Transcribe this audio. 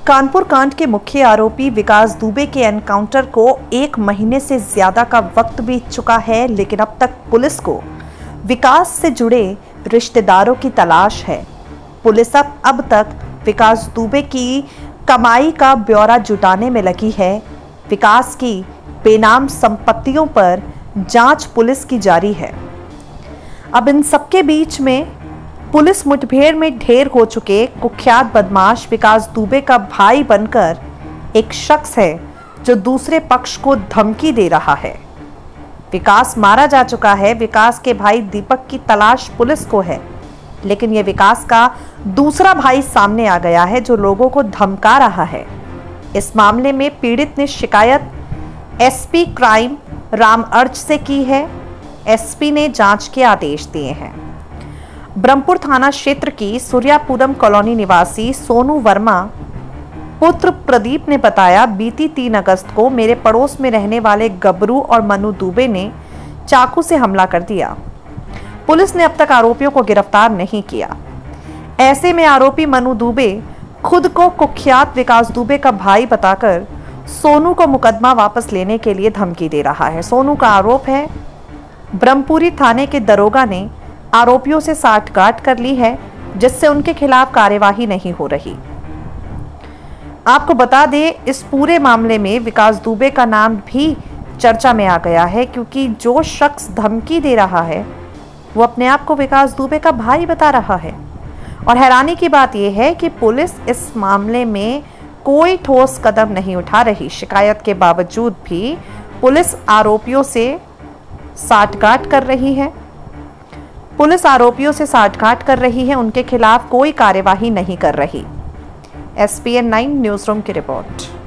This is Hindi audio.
कानपुर कांड के मुख्य आरोपी विकास दुबे के एनकाउंटर को 1 महीने से ज्यादा का वक्त बीत चुका है, लेकिन अब तक पुलिस को विकास से जुड़े रिश्तेदारों की तलाश है। पुलिस अब तक विकास दुबे की कमाई का ब्यौरा जुटाने में लगी है। विकास की बेनाम संपत्तियों पर जांच पुलिस की जारी है। अब इन सबके बीच में पुलिस मुठभेड़ में ढेर हो चुके कुख्यात बदमाश विकास दुबे का भाई बनकर एक शख्स है जो दूसरे पक्ष को धमकी दे रहा है। विकास मारा जा चुका है। विकास के भाई दीपक की तलाश पुलिस को है, लेकिन यह विकास का दूसरा भाई सामने आ गया है जो लोगों को धमका रहा है। इस मामले में पीड़ित ने शिकायत एसपी क्राइम राम अर्च से की है। एसपी ने जांच के आदेश दिए हैं। ब्रह्मपुर थाना क्षेत्र की सूर्यापुरम कॉलोनी निवासी सोनू वर्मा पुत्र प्रदीप ने बताया, बीती 3 अगस्त को मेरे पड़ोस में रहने वाले गबरू और मनु दुबे ने चाकू से हमला कर दिया। पुलिस ने अब तक आरोपियों को गिरफ्तार नहीं किया। ऐसे में आरोपी मनु दुबे खुद को कुख्यात विकास दुबे का भाई बताकर सोनू को मुकदमा वापस लेने के लिए धमकी दे रहा है। सोनू का आरोप है ब्रह्मपुरी थाने के दरोगा ने आरोपियों से साठगांठ कर ली है, जिससे उनके खिलाफ कार्यवाही नहीं हो रही। आपको बता दें, इस पूरे मामले में विकास दुबे का नाम भी चर्चा में आ गया है, क्योंकि जो शख्स धमकी दे रहा है वो अपने आप को विकास दुबे का भाई बता रहा है। और हैरानी की बात यह है कि पुलिस इस मामले में कोई ठोस कदम नहीं उठा रही। शिकायत के बावजूद भी पुलिस आरोपियों से साठगांठ कर रही है। उनके खिलाफ कोई कार्यवाही नहीं कर रही। SPN 9 न्यूज़ रूम की रिपोर्ट।